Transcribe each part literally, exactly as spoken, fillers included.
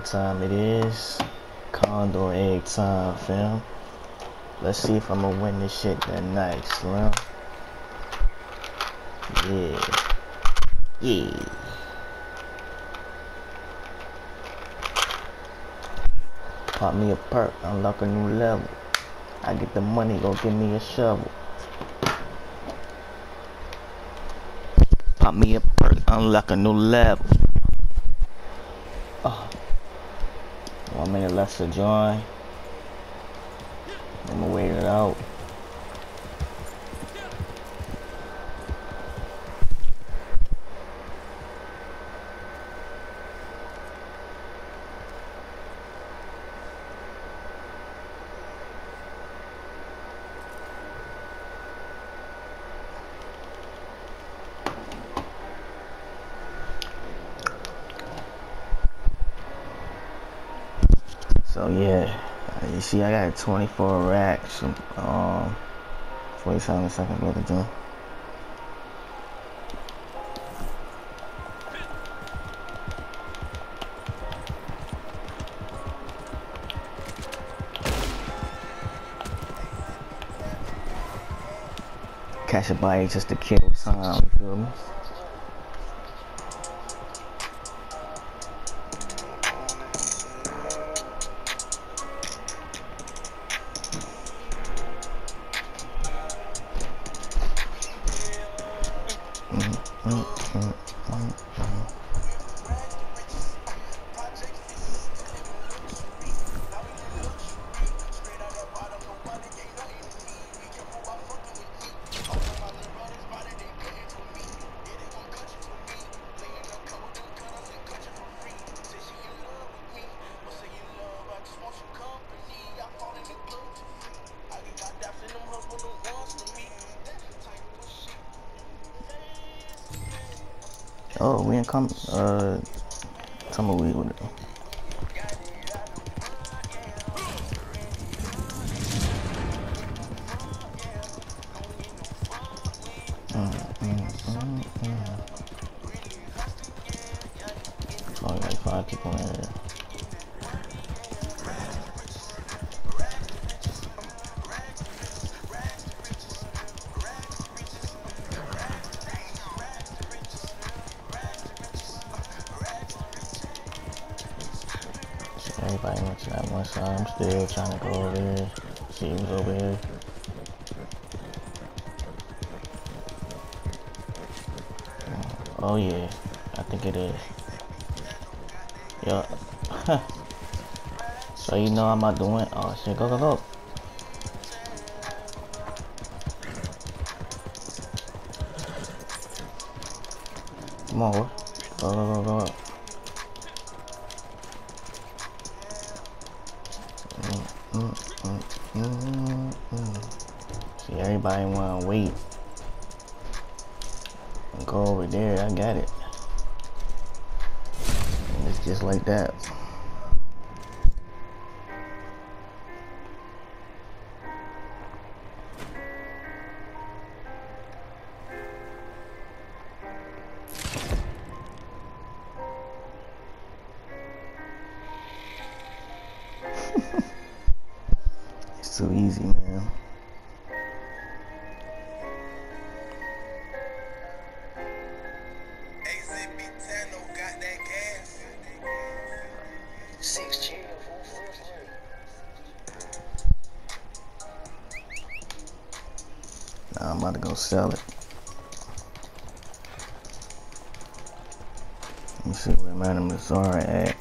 time it is. Condor egg time, fam. Let's see if I'm gonna win this shit that night, Slim. Yeah. Yeah. Pop me a perk, unlock a new level. I get the money, go give me a shovel. Pop me a perk, unlock a new level. Oh. One minute left to join. I'm gonna wait it out. So yeah, you see I got twenty-four racks, um, forty-seven seconds left to join. Catch a bite just to kill time, you feel me? Oh, we ain't come, uh, tumbleweed with it. Mm, mm, mm, mm. Only like five people in here. Everybody went to that one side. I'm still trying to go over here. See who's over here. Oh yeah, I think it is. Yup. So you know I'm about to win. Oh shit, go go go. Come on, boy. Go go go go. Mm, mm, mm, mm. See, everybody wanna wait and go over there. I got it. And it's just like that. It's too easy, man. Nah, I'm about to go sell it. Let me see where Madame Lazara at.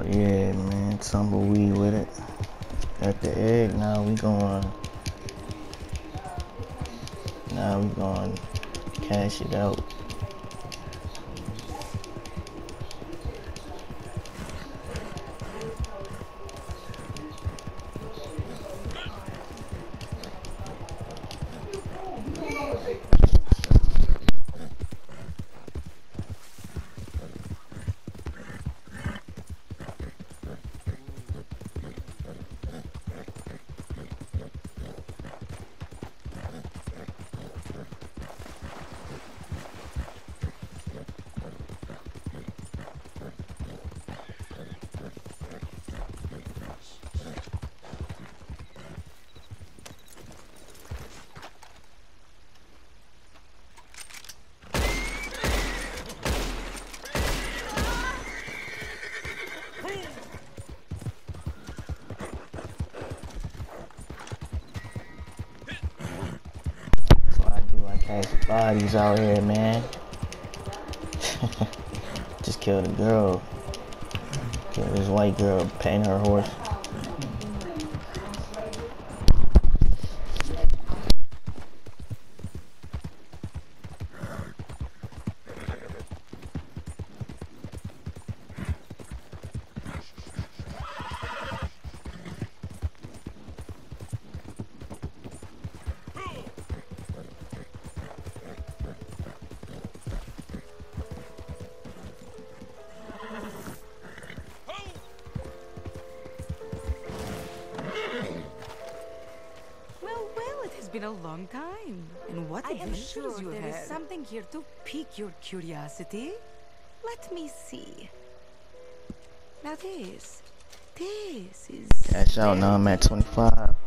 yeah, man, tumbleweed with it. At the egg, now we going, now we going cash it out. Bodies out here, man. Just killed a girl. Killed this white girl petting her horse. It's been a long time. And what I am sure you there had. is something here to pique your curiosity. Let me see. Now this, this is... Cash out, now I'm at twenty-five.